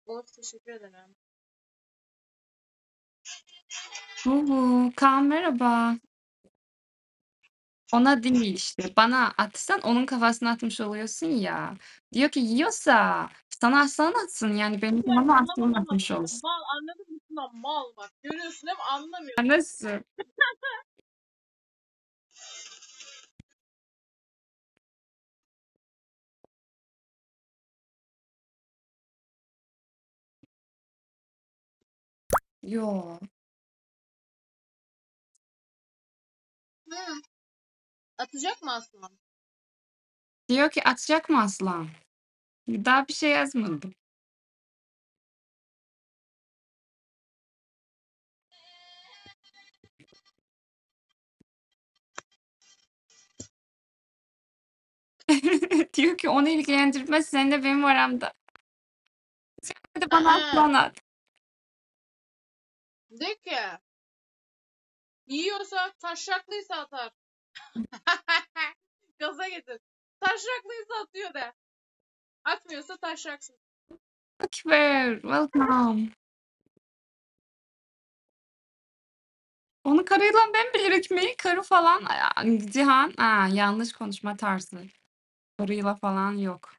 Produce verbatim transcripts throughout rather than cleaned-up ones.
Of, teşekkür ederim. Uhu, Kaan merhaba. Ona değil işte. Bana atsan onun kafasına atmış oluyorsun ya. Diyor ki yiyorsa sana aslan atsın. Yani benim Yani bana aslan anlamadım ama atmış olsun. mal, anladın mı? Şuna mal bak. Görüyorsun değil mi? Anlamıyor. Nasıl? Yo. Hı. Atacak mı aslan? Diyor ki atacak mı aslan? Daha bir şey yazmadım. Diyor ki onu ilgilendirmez. Senin de benim aramda. Hadi bana Aa, aslan at. de ki yiyorsa taşraklıysa atar. Gaza getir. Taşraklıysa atıyor de. Atmıyorsa taşraksın. Akber. Welcome. Onu karıyla ben bilirik mi? Karı falan. Aa, Cihan. Aa, yanlış konuşma tarzı. Karıyla falan yok.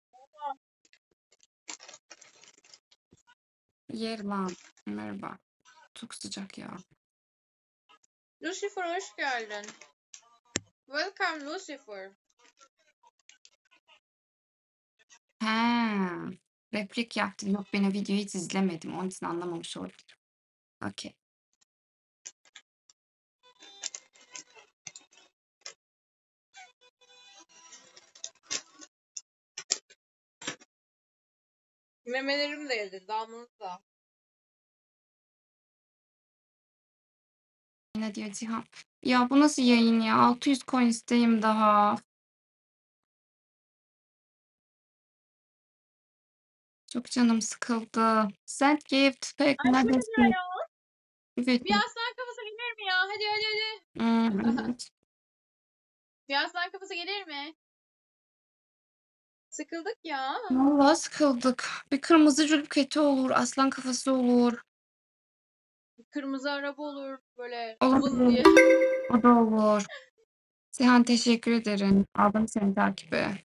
Yer lan. Merhaba. Çok sıcak ya. Lucifer hoş geldin. Welcome Lucifer. He. Replik yaptım. Yok ben o videoyu hiç izlemedim. Onun için anlamamış olabilirim. Okey. Memelerim de yedi. Damlanız da. Ne diyor Cihan? Ya bu nasıl yayın ya? altı yüz coin isteyim daha. Çok canım sıkıldı. Send gift. Pek Ay çok güzel neredesin? ya. Evet. Bir aslan kafası gelir mi ya? Hadi hadi hadi. Hmm, evet. Bir aslan kafası gelir mi? Sıkıldık ya. Vallahi sıkıldık. Bir kırmızı cülketi olur. Aslan kafası olur. Kırmızı araba olur böyle vın Olabilir. diye. O da olur. Cihan teşekkür ederim. Aldım seni takibe.